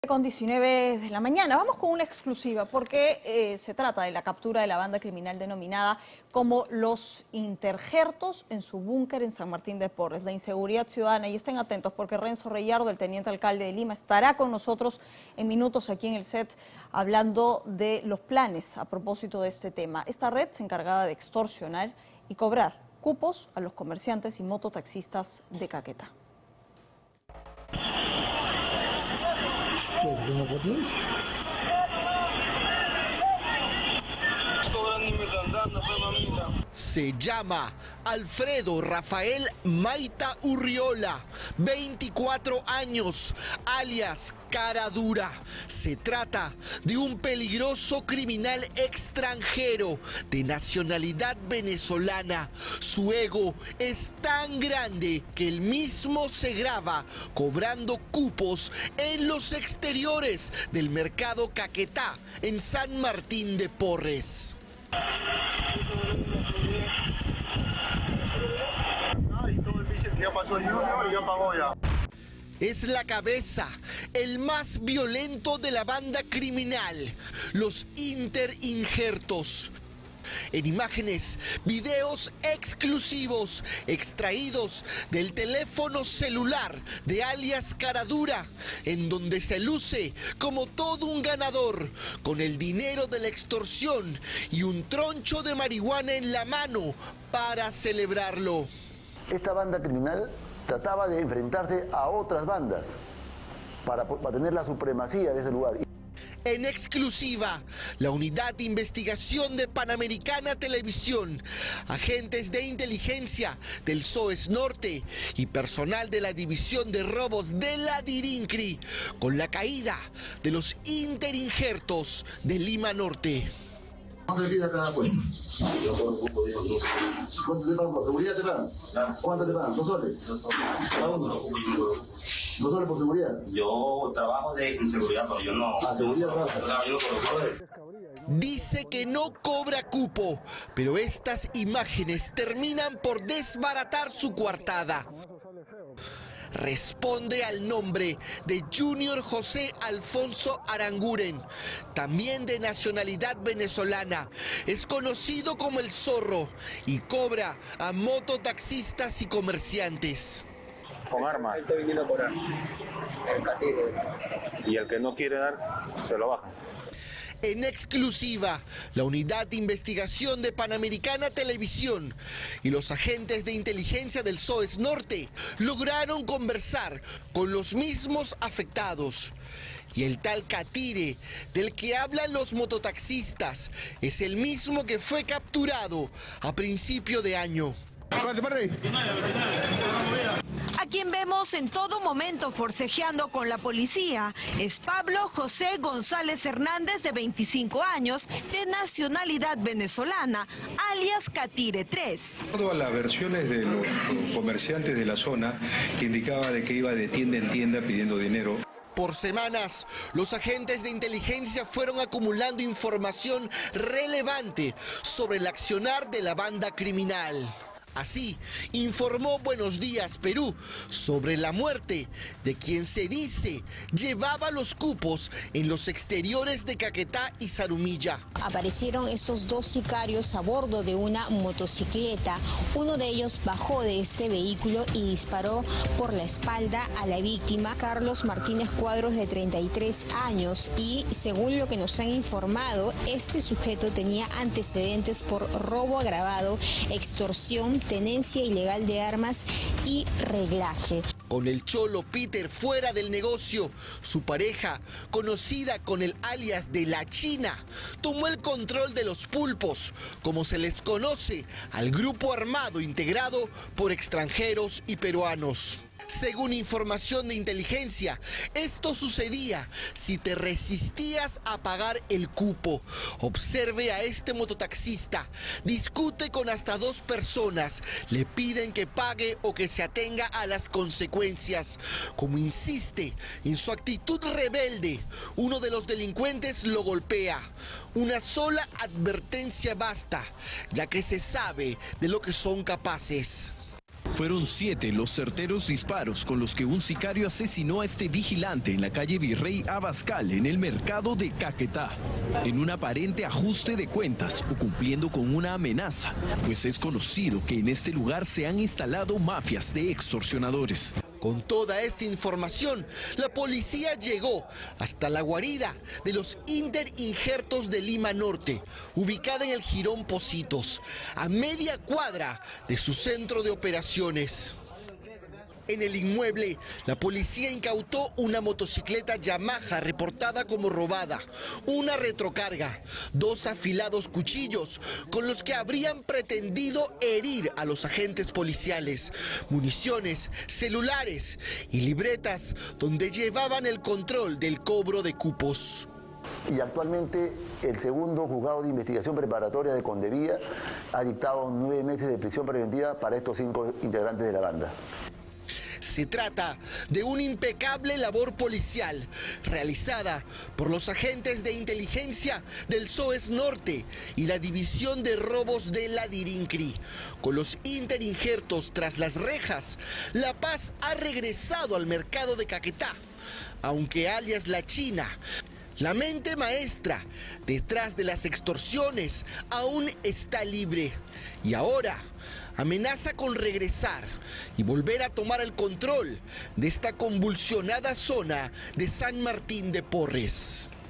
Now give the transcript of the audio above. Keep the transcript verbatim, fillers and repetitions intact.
Con diecinueve de la mañana. Vamos con una exclusiva porque eh, se trata de la captura de la banda criminal denominada como Los Interjertos en su búnker en San Martín de Porres. La inseguridad ciudadana, y estén atentos porque Renzo Reyardo, el teniente alcalde de Lima, estará con nosotros en minutos aquí en el set hablando de los planes a propósito de este tema. Esta red se encargaba de extorsionar y cobrar cupos a los comerciantes y mototaxistas de Caquetá. Se llama Alfredo Rafael Maita Urriola, veinticuatro años, alias Cara Dura. Se trata de un peligroso criminal extranjero de nacionalidad venezolana. Su ego es tan grande que él mismo se graba cobrando cupos en los exteriores del mercado Caquetá en San Martín de Porres. Es la cabeza, el más violento de la banda criminal, los Interinjertos. En imágenes, videos exclusivos extraídos del teléfono celular de alias Cara Dura, en donde se luce como todo un ganador, con el dinero de la extorsión y un troncho de marihuana en la mano para celebrarlo. Esta banda criminal trataba de enfrentarse a otras bandas para, para tener la supremacía de ese lugar. En exclusiva, la unidad de investigación de Panamericana Televisión, agentes de inteligencia del SOES Norte y personal de la División de Robos de la DIRINCRI, con la caída de los Interinjertos de Lima Norte. ¿Cuánto le pide cada cuenta? ¿Cuánto te pagan por seguridad te pagan? ¿Cuánto te pagan? ¿Dos soles? ¿Dos soles por seguridad? Yo trabajo de seguridad, pero yo no... ¿Ah, seguridad trabaja? Yo no cobro. Dice que no cobra cupo, pero estas imágenes terminan por desbaratar su coartada. Responde al nombre de Junior José Alfonso Aranguren, también de nacionalidad venezolana. Es conocido como el Zorro y cobra a mototaxistas y comerciantes. Con armas. Y el que no quiere dar, se lo baja. En exclusiva, la unidad de investigación de Panamericana Televisión y los agentes de inteligencia del SOES Norte lograron conversar con los mismos afectados. Y el tal Catire, del que hablan los mototaxistas, es el mismo que fue capturado a principio de año. A quien vemos en todo momento forcejeando con la policía es Pablo José González Hernández, de veinticinco años, de nacionalidad venezolana, alias Catire tres. Todas las versiones de los comerciantes de la zona que indicaba de que iba de tienda en tienda pidiendo dinero. Por semanas, los agentes de inteligencia fueron acumulando información relevante sobre el accionar de la banda criminal. Así, informó Buenos Días Perú sobre la muerte de quien se dice llevaba los cupos en los exteriores de Caquetá y Zarumilla. Aparecieron estos dos sicarios a bordo de una motocicleta. Uno de ellos bajó de este vehículo y disparó por la espalda a la víctima, Carlos Martínez Cuadros, de treinta y tres años. Y según lo que nos han informado, este sujeto tenía antecedentes por robo agravado, extorsión, tenencia ilegal de armas y reglaje. Con el cholo Peter fuera del negocio, su pareja, conocida con el alias de La China, tomó el control de los pulpos, como se les conoce al grupo armado integrado por extranjeros y peruanos. Según información de inteligencia, esto sucedía si te resistías a pagar el cupo. Observe a este mototaxista, discute con hasta dos personas, le piden que pague o que se atenga a las consecuencias. Como insiste en su actitud rebelde, uno de los delincuentes lo golpea. Una sola advertencia basta, ya que se sabe de lo que son capaces. Fueron siete los certeros disparos con los que un sicario asesinó a este vigilante en la calle Virrey Abascal, en el mercado de Caquetá, en un aparente ajuste de cuentas o cumpliendo con una amenaza, pues es conocido que en este lugar se han instalado mafias de extorsionadores. Con toda esta información, la policía llegó hasta la guarida de los Interinjertos de Lima Norte, ubicada en el Jirón Pocitos, a media cuadra de su centro de operaciones. En el inmueble, la policía incautó una motocicleta Yamaha reportada como robada, una retrocarga, dos afilados cuchillos con los que habrían pretendido herir a los agentes policiales, municiones, celulares y libretas donde llevaban el control del cobro de cupos. Y actualmente el segundo juzgado de investigación preparatoria de Condevía ha dictado nueve meses de prisión preventiva para estos cinco integrantes de la banda. Se trata de una impecable labor policial realizada por los agentes de inteligencia del SOES Norte y la División de Robos de la Dirincri. Con los interinjertos tras las rejas, La Paz ha regresado al mercado de Caquetá, aunque alias La China, la mente maestra detrás de las extorsiones, aún está libre y ahora amenaza con regresar y volver a tomar el control de esta convulsionada zona de San Martín de Porres.